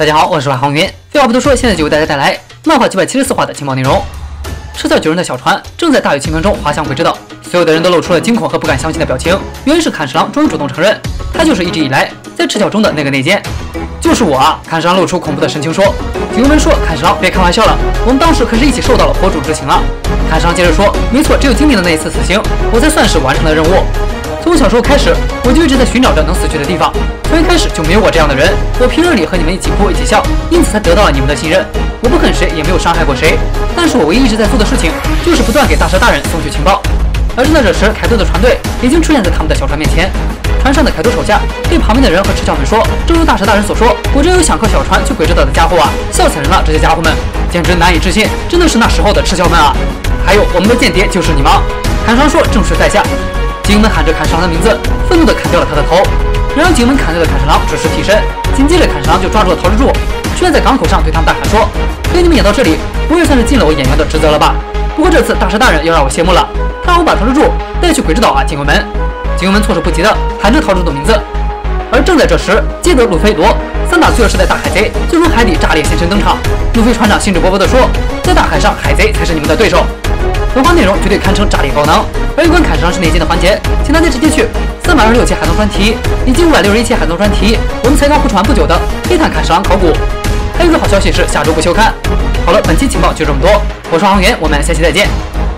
大家好，我是海航云。废话不多说，现在就为大家带来漫画974话的情报内容。赤脚9人的小船正在大雨倾盆中滑向鬼之岛，所有的人都露出了惊恐和不敢相信的表情。原因是砍十郎终于主动承认，他就是一直以来在赤脚中的那个内奸。就是我啊！砍十郎露出恐怖的神情说。警卫们说：“砍十郎，别开玩笑了，我们当时可是一起受到了火主之刑啊！”砍十郎接着说：“没错，只有今年的那一次死刑，我才算是完成了任务。从小时候开始，我就一直在寻找着能死去的地方。从一开始就没有我这样的人，我平日里和你们一起哭一起笑，因此才得到了你们的信任。我不恨谁，也没有伤害过谁，但是我唯一一直在做的事情，就是不断给大蛇大人送去情报。”而正在这时，凯多的船队已经出现在他们的小船面前。船上的凯多手下对旁边的人和赤脚们说：“正如大蛇大人所说，果真有想靠小船去鬼之岛的家伙啊！笑死人了，这些家伙们简直难以置信，真的是那时候的赤脚们啊！还有我们的间谍就是你们！”砍伤说：“正是在下。”警员们喊着砍十郎的名字，愤怒地砍掉了他的头。然而警员们砍掉的砍十郎只是替身，紧接着砍十郎就抓住了桃之助，出现在港口上对他们大喊说：“给你们演到这里，我也算是尽了我演员的职责了吧？不过这次大蛇大人要让我谢幕了，他让我把桃之助带去鬼之岛啊！”警员们措手不及地喊着桃之助的名字。而正在这时，接德、路飞、罗三大最有时代大海贼就从海底炸裂现身登场。路飞船长兴致勃勃地说：“在大海上，海贼才是你们的对手。”文化内容绝对堪称炸裂高能。而有关砍十郎是内奸的环节，请大家直接去326期海盗专题以及561期海盗专题，我们才刚复传不久的黑炭砍十郎考古。还有一个好消息是下周不休刊。好了，本期情报就这么多，我是航员，我们下期再见。